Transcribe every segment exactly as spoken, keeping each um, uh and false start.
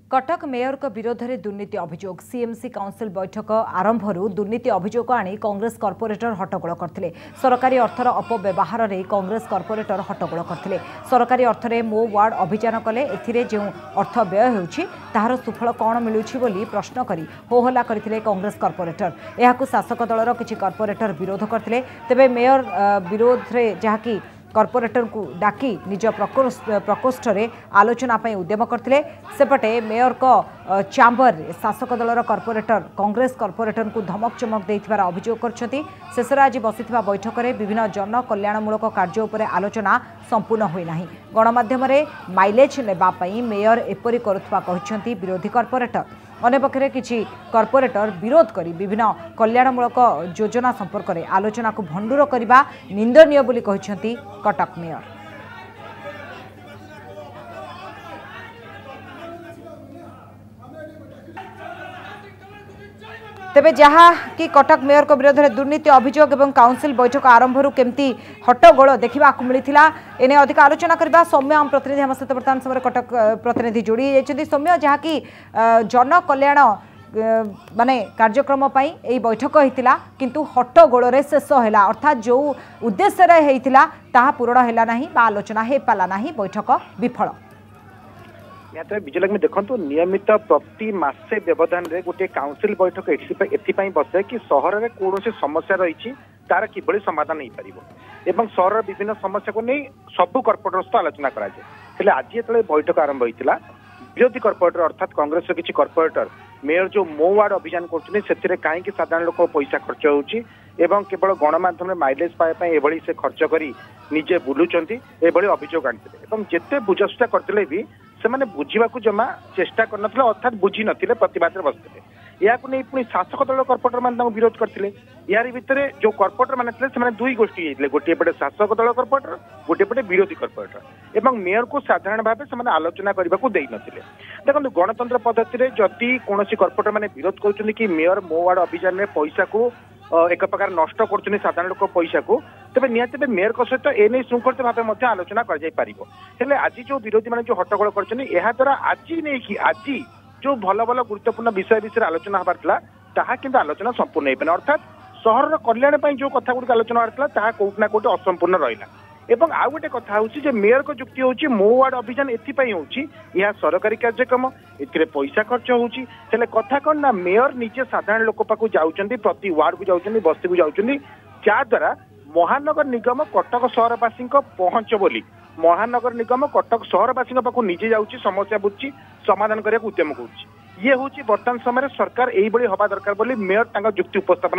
Cuttack mayor को विरोध में दुर्नीति अभियोग सीएमसी काउंसिल बैठक आरंभ दुर्नीति अभियोग आनी कांग्रेस कॉर्पोरेटर हट्टगोल करते सरकारी अर्थर अपव्यवहार में कांग्रेस कॉर्पोरेटर हट्टगोल करते सरकारी अर्थ में मो वार्ड अभियान कले एथिरे जो अर्थ व्यय होउछि ताहार सुफल कौन मिलुछि बोली प्रश्न करी होहल्ला करथिले कांग्रेस कॉर्पोरेटर यहाकु शासक दलर किछि कॉर्पोरेटर विरोध करथिले तेबे मेयर विरोध रे जहाँकि कॉर्पोरेटर को डाकी निज प्रकोष्ठ में आलोचना उद्यम करते सेपटे मेयर को चैम्बर शासक दलर कॉर्पोरेटर कांग्रेस कॉर्पोरेटर को धमक चमक देथिबार अभियोग करछथि शेषर आज बसिथिबा बैठक में विभिन्न जन कल्याणमूलक कार्य उपर आलोचना संपूर्ण होई नाही गणमाध्यम माइलेज नेबा पई मेयर एपरि करुथबा कहिसंती विरोधी कॉर्पोरेटर अन्यपक्षे किछि कॉर्पोरेटर विरोध करी विभिन्न कल्याणमूलक योजना संपर्क में आलोचना को भंडूर करने निंदनीय बोली कहिसंती कटक मेयर। तेबे जहाँ कि कटक मेयर को विरोध में दुर्नीति अभियोग एवं काउंसिल बैठक आरंभ केमती हट्टगोल देखा मिलता एने अधिक आलोचना करबा सौम्य आम प्रतिनिधि हम सहित बर्तमान समय कटक प्रतिनिधि जोड़ी जाइछथि सौम्य जहाँ कि जन कल्याण माने कार्यक्रम पई एई बैठक होइतिला किंतु हट्टगोल रे शेष हैला अर्थात जो उद्देश्य रे हेइतिला ताहा पूर्ण हैला नाही बा आलोचना हे पाला नाही बैठक विफल विजय में देखो नियमित प्रति मासे व्यवधान रे गोटे काउंसिल बैठक एथि बसे कि सहर में कौन समस्या रही तार किभली समाधान हो पार एवं सहर विभिन्न समस्या को नहीं सबू कॉर्पोरेटर सहित आलोचना कराए आज जो बैठक आरंभ होता विरोधी कॉर्पोरेटर अर्थात कांग्रेस किसी कॉर्पोरेटर मेयर जो मो वार्ड अभियान कर कहीं साधारण लोक पैसा खर्च होची एवं केवल गणमाध्यम माइलेज पाइबा एभली से खर्च करी निजे बुलुचंती एभली अभियोग आनी जिते बुझासुझा करते भी से मैंने बुझा जमा चेष्टा करनथिले अर्थात बुझी नथिले प्रतिवाद बसते या पुणी शासक दल कॉर्पोरेटर मैंने विरोध करते यार भितर जो कॉर्पोरेटर मैंने से दुई गोष्ठी गोटे पटे शासक दल कॉर्पोरेटर गोटे पटे विरोधी कॉर्पोरेटर एवं मेयर को साधारण भाव से आलोचना करने को देई नथिले देखो गणतंत्र पद्धति में जदि कौन कॉर्पोरेटर मैंने विरोध कर कि मेयर मो वार्ड अभियान में पैसा को एक प्रकार नष्ट कर साधारण लोक पैसा को तेज निहत मेयर सहित एने श्रृंखलित भाव आलोचना कर आज जो विरोधी मैंने जो हट्टगोल कर आज नहीं आज जो भल भल गुरुत्वपूर्ण विषय विषय आलोचना हबार ताहा किंतु आलोचना संपूर्ण हो पाने अर्थात सहर कल्याण जो कथा गुड़ आलोचना होता कोटना कोटे असंपूर्ण रहा एवं आउ गोटे कथा हूँ मेयर को जुक्ति हूँ मो वार्ड अभियान एथपाई यह सरकारी कार्यक्रम ए पैसा खर्च होती कथा कौन ना मेयर निजे साधारण लोक पाक जाऊँच प्रति वार्ड को जाऊँच बस्ती को जाऊँच जहाद्वारा महानगर निगम कटक सहरवासी पहुंच बोली महानगर निगम कटक सहरवासी पाक निजे जाऊँगी समस्या बुझी समाधान करने को उद्यम कर ये हूँ बर्तमान समय सरकार यही हवा दरकार बोली मेयर तांका जुक्ति उपस्थापन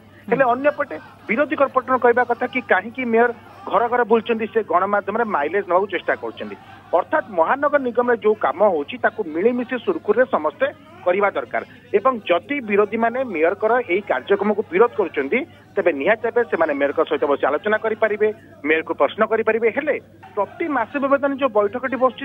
करपटे विरोधी कॉर्पोरेटर कहवा कथा कि कहीं मेयर घर घर बुलूँ से गणमाध्यम माइलेज नवा चेष्टा कर अर्थात महानगर निगम जो कम हो मिलमिशि सुरखुर समस्ते करवा दरकार एवं जदि विरोधी माने मेयर कर यही कार्यक्रम को विरोध करुँच तेज निहत भाव से मेयर सहित बस आलोचना करेंगे मेयर को प्रश्न करेंगे प्रति मास व्यवधान जो बैठक बस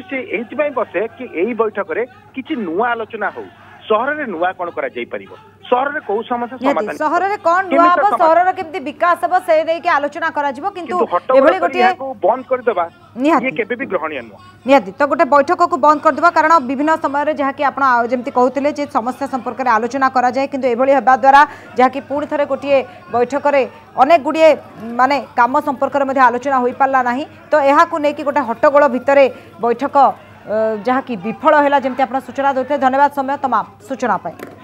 बसे कि यही बैठक में किसी नुआ आलोचना हो सहर में नुआ कौन कर सहर में कौ समस्या समाधान सहर में कौन नुआ हम सहर में केमती विकास हम से नहीं कि आलोचना करा जिवो किंतु एभली गोटे बंद कर देबा ये केबे भी ग्रहणीय नुआ निहाती तो गोटे बैठक को बंद कर देबा कारण विभिन्न समय जहाँ कि आपण जेमती कहउतिले जे समस्या संपर्क में आलोचना करा जाए किंतु एभली हेबा द्वारा जहाँ कि पुणी थरे गोटे बैठक में अनेक गुड़िए माने काम संपर्क में आलोचना हो पारला नाही तो यहाँ को लेकिन गोटे हट्टगोल भितर बैठक जहाँ कि विफल है जमी आप सूचना देते धन्यवाद समय तमाम सूचना पाए।